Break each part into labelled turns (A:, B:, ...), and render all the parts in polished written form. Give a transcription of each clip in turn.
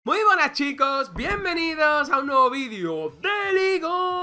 A: Muy buenas chicos, bienvenidos a un nuevo vídeo de League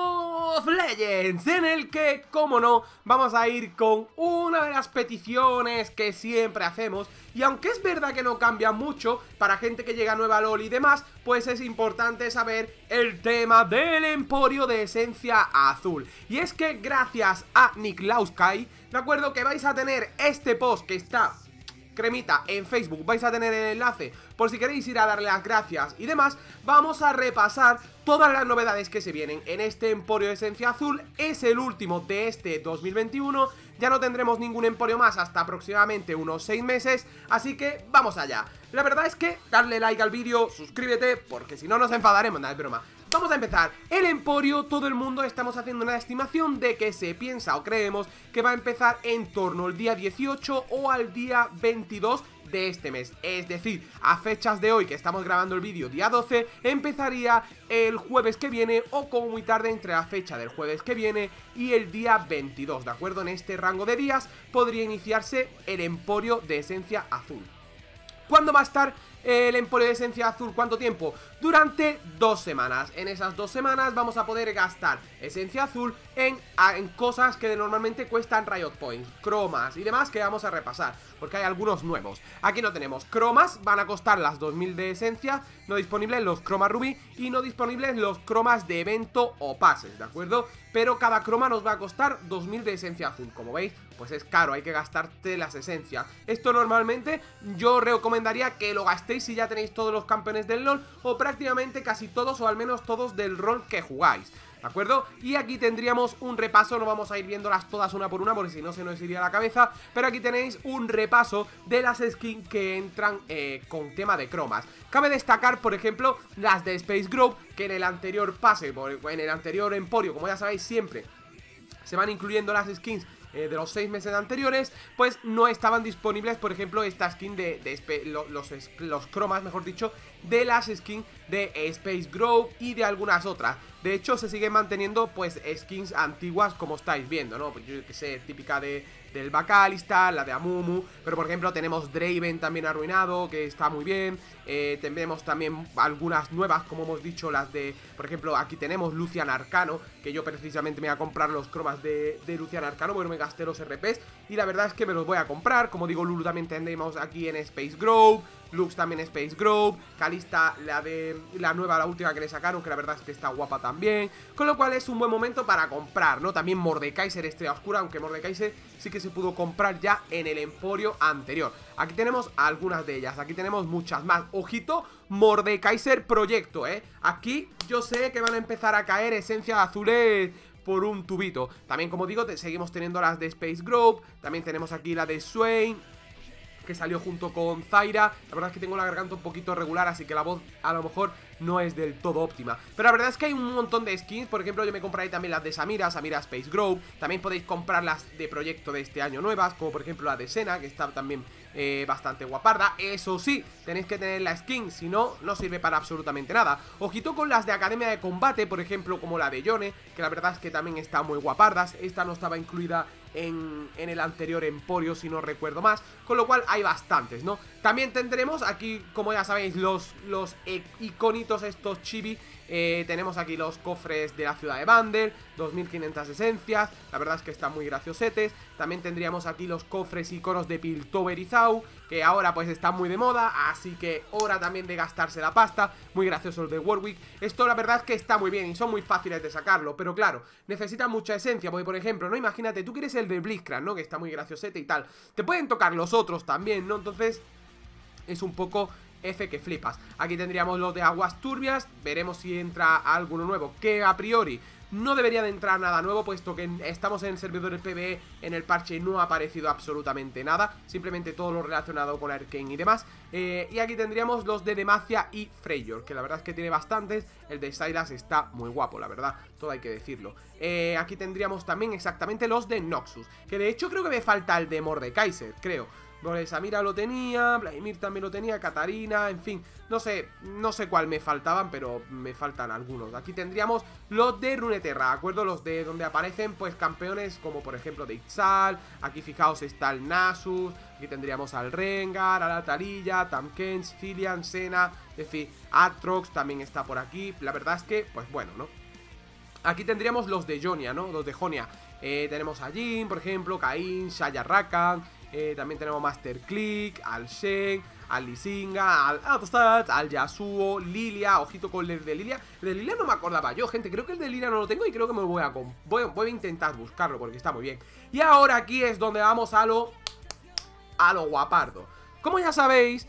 A: of Legends, en el que, como no, vamos a ir con una de las peticiones que siempre hacemos. Y aunque es verdad que no cambia mucho para gente que llega nueva a LoL y demás, pues es importante saber el tema del emporio de esencia azul. Y es que gracias a Niklauskai, de acuerdo, que vais a tener este post que está cremita en Facebook, vais a tener el enlace por si queréis ir a darle las gracias y demás. Vamos a repasar todas las novedades que se vienen en este emporio de esencia azul. Es el último de este 2021, ya no tendremos ningún emporio más hasta aproximadamente unos 6 meses, así que vamos allá. La verdad es que darle like al vídeo, suscríbete, porque si no nos enfadaremos, nada, es broma. Vamos a empezar. El emporio, todo el mundo estamos haciendo una estimación de que se piensa o creemos que va a empezar en torno al día 18 o al día 22 de este mes. Es decir, a fechas de hoy que estamos grabando el vídeo día 12, empezaría el jueves que viene o como muy tarde entre la fecha del jueves que viene y el día 22, ¿de acuerdo? En este rango de días podría iniciarse el emporio de esencia azul. ¿Cuándo va a estar el emporio de esencia azul? ¿Cuánto tiempo? Durante 2 semanas. En esas 2 semanas vamos a poder gastar esencia azul en cosas que normalmente cuestan Riot Points, cromas y demás, que vamos a repasar, porque hay algunos nuevos. Aquí no tenemos cromas, van a costar las 2000 de esencia, no disponibles los cromas rubí y no disponibles los cromas de evento o pases, ¿de acuerdo? Pero cada croma nos va a costar 2000 de esencia azul. Como veis, pues es caro, hay que gastarte las esencias. Esto normalmente yo recomendaría que lo gastéis si ya tenéis todos los campeones del LoL, o prácticamente casi todos, o al menos todos del rol que jugáis, ¿de acuerdo? Y aquí tendríamos un repaso, no vamos a ir viéndolas todas una por una porque si no se nos iría la cabeza, pero aquí tenéis un repaso de las skins que entran con tema de cromas. Cabe destacar, por ejemplo, las de Space Grove, que en el anterior pase, en el anterior emporio, como ya sabéis, siempre se van incluyendo las skins de los 6 meses anteriores, pues no estaban disponibles, por ejemplo, esta skin los cromas, mejor dicho, de las skins de Space Grove y de algunas otras. De hecho, se siguen manteniendo, pues, skins antiguas, como estáis viendo, ¿no? Pues yo que sé, típica del Bacalista, la de Amumu, pero por ejemplo tenemos Draven también arruinado, que está muy bien. Tenemos también algunas nuevas, como hemos dicho, las de, por ejemplo, aquí tenemos Lucian Arcano, que yo precisamente me voy a comprar los cromas de Lucian Arcano, bueno, me gasté los RPs y la verdad es que me los voy a comprar. Como digo, Lulu también tendremos aquí en Space Grove, Lux también Space Grove, Kalista, la nueva, la última que le sacaron, que la verdad es que está guapa también, con lo cual es un buen momento para comprar, ¿no? También Mordekaiser Estrella Oscura, aunque Mordekaiser sí que se pudo comprar ya en el emporio anterior. Aquí tenemos algunas de ellas, aquí tenemos muchas más. Ojito, Mordekaiser Proyecto, aquí yo sé que van a empezar a caer esencias azules por un tubito. También, como digo, seguimos teniendo las de Space Grove, también tenemos aquí la de Swain, que salió junto con Zyra. La verdad es que tengo la garganta un poquito regular, así que la voz a lo mejor no es del todo óptima, pero la verdad es que hay un montón de skins. Por ejemplo, yo me compraré también las de Samira Space Grove. También podéis comprar las de proyecto de este año nuevas, como por ejemplo la de Senna, que está también bastante guaparda. Eso sí, tenéis que tener la skin, si no, no sirve para absolutamente nada. Ojito con las de Academia de Combate, por ejemplo, como la de Yone, que la verdad es que también está muy guapardas. Esta no estaba incluida en el anterior emporio, si no recuerdo más, con lo cual hay bastantes, ¿no? También tendremos aquí, como ya sabéis, los iconitos estos chibi. Tenemos aquí los cofres de la ciudad de Vander, 2500 esencias, la verdad es que están muy graciosetes. También tendríamos aquí los cofres iconos de Piltover y Zau, que ahora pues están muy de moda, así que hora también de gastarse la pasta. Muy graciosos de Warwick. Esto la verdad es que está muy bien y son muy fáciles de sacarlo, pero claro, necesitan mucha esencia, porque por ejemplo, ¿no? Imagínate, tú quieres el de Blitzcrank, ¿no? Que está muy graciosete y tal. Te pueden tocar los otros también, ¿no? Entonces es un poco F que flipas. Aquí tendríamos los de aguas turbias. Veremos si entra alguno nuevo, que a priori no debería de entrar nada nuevo, puesto que estamos en servidores PvE. En el parche no ha aparecido absolutamente nada, simplemente todo lo relacionado con Arcane y demás. Y aquí tendríamos los de Demacia y Freyr, que la verdad es que tiene bastantes. El de Sylas está muy guapo, la verdad, todo hay que decirlo. Aquí tendríamos también exactamente los de Noxus, que de hecho creo que me falta el de Mordekaiser, creo. Samira lo tenía, Vladimir también lo tenía, Katarina, en fin, no sé cuál me faltaban, pero me faltan algunos. Aquí tendríamos los de Runeterra, ¿de acuerdo? Los de donde aparecen pues campeones como por ejemplo de Ixal. Aquí fijaos está el Nasus, aquí tendríamos al Rengar, a la Tarilla, Tamkens, Cillian, Senna, en fin, Atrox también está por aquí. La verdad es que, pues bueno, ¿no? Aquí tendríamos los de Jonia, ¿no? Los de Jonia. Tenemos a Jhin, por ejemplo, Caín, Shaya Rakan. También tenemos Master Click, al Shen, al Lisinga, al Autostat, al Yasuo, Lilia. Ojito con el de Lilia. El de Lilia no me acordaba yo, gente. Creo que el de Lilia no lo tengo y creo que me voy a intentar buscarlo porque está muy bien. Y ahora aquí es donde vamos a lo guapardo. Como ya sabéis,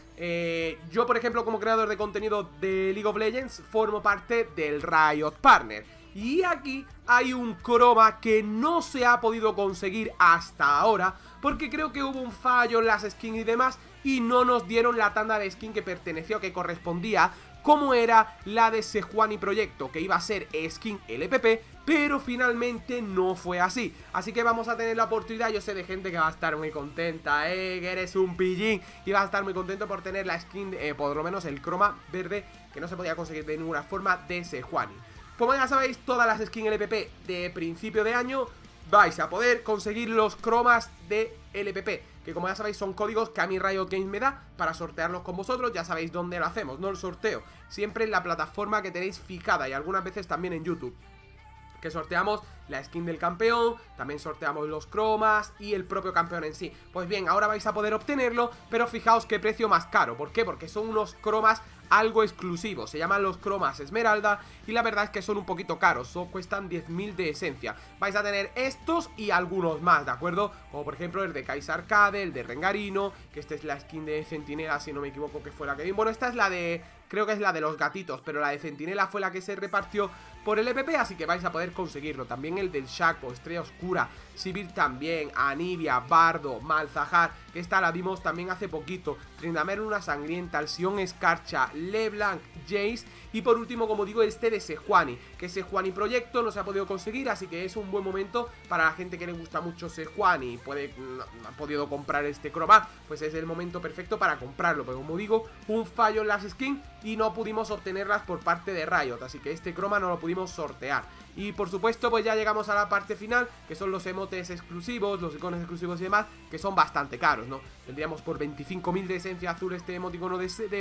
A: yo por ejemplo como creador de contenido de League of Legends formo parte del Riot Partner. Y aquí hay un croma que no se ha podido conseguir hasta ahora porque creo que hubo un fallo en las skins y demás y no nos dieron la tanda de skin que pertenecía o que correspondía, como era la de Sejuani Proyecto, que iba a ser skin LPP, pero finalmente no fue así. Así que vamos a tener la oportunidad, yo sé de gente que va a estar muy contenta, que eres un pillín, y va a estar muy contento por tener la skin, por lo menos el croma verde, que no se podía conseguir de ninguna forma de Sejuani. Como ya sabéis, todas las skins LPP de principio de año vais a poder conseguir los cromas de LPP, que como ya sabéis son códigos que a mí Riot Games me da para sortearlos con vosotros. Ya sabéis dónde lo hacemos, no el sorteo, siempre en la plataforma que tenéis fijada y algunas veces también en YouTube, que sorteamos la skin del campeón, también sorteamos los cromas y el propio campeón en sí. Pues bien, ahora vais a poder obtenerlo, pero fijaos qué precio más caro. ¿Por qué? Porque son unos cromas algo exclusivos, se llaman los cromas Esmeralda y la verdad es que son un poquito caros, cuestan 10.000 de esencia. Vais a tener estos y algunos más, ¿de acuerdo? Como por ejemplo el de Kai'Sa Arcade, el de Rengarino, que esta es la skin de Centinela, si no me equivoco, que fue la que vi. Bueno, esta es la de... creo que es la de los gatitos, pero la de Centinela fue la que se repartió por el EPP, así que vais a poder conseguirlo. También el del Shaco, Estrella Oscura, Sivir también, Anivia, Bardo, Malzahar, que esta la vimos también hace poquito, Tryndamere Luna Sangrienta, Alción Escarcha, LeBlanc, Jace y por último, como digo, este de Sejuani, que Sejuani Proyecto no se ha podido conseguir, así que es un buen momento para la gente que le gusta mucho Sejuani y no ha podido comprar este croma, pues es el momento perfecto para comprarlo, pero como digo, un fallo en las skins y no pudimos obtenerlas por parte de Riot, así que este croma no lo pudimos sortear. Y por supuesto pues ya llegamos a la parte final, que son los emotes exclusivos, los iconos exclusivos y demás, que son bastante caros, ¿no? Tendríamos por 25.000 de esencia azul este emoticono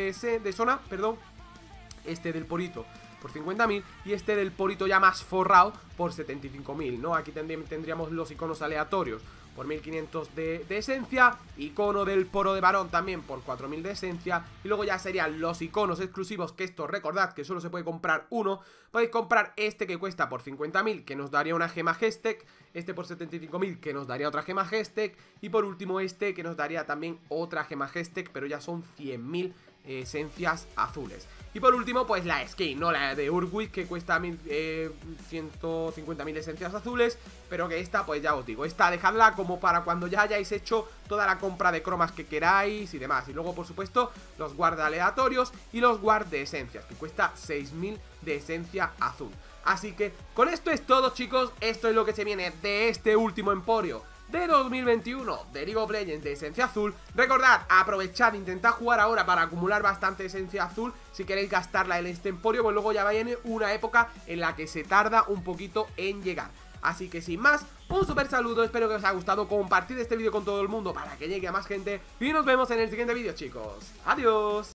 A: de zona, perdón, este del porito por 50.000 y este del porito ya más forrado por 75.000, ¿no? Aquí tendríamos los iconos aleatorios por 1.500 de esencia, icono del poro de varón también por 4.000 de esencia, y luego ya serían los iconos exclusivos, que estos recordad que solo se puede comprar uno. Podéis comprar este que cuesta por 50.000, que nos daría una gema Hextech, este por 75.000, que nos daría otra gema Hextech, y por último este que nos daría también otra gema Hextech, pero ya son 100.000 esencias azules. Y por último pues la skin, ¿no? La de Urwix, que cuesta 150.000 esencias azules, pero que esta pues ya os digo, esta dejadla como para cuando ya hayáis hecho toda la compra de cromas que queráis y demás. Y luego por supuesto los guard aleatorios y los guard de esencias, que cuesta 6.000 de esencia azul. Así que con esto es todo, chicos. Esto es lo que se viene de este último emporio de 2021 de League of Legends de esencia azul. Recordad, aprovechad, intentad jugar ahora para acumular bastante esencia azul. Si queréis gastarla en este emporio, pues luego ya viene una época en la que se tarda un poquito en llegar. Así que sin más, un super saludo, espero que os haya gustado, compartid este vídeo con todo el mundo para que llegue a más gente y nos vemos en el siguiente vídeo, chicos. Adiós.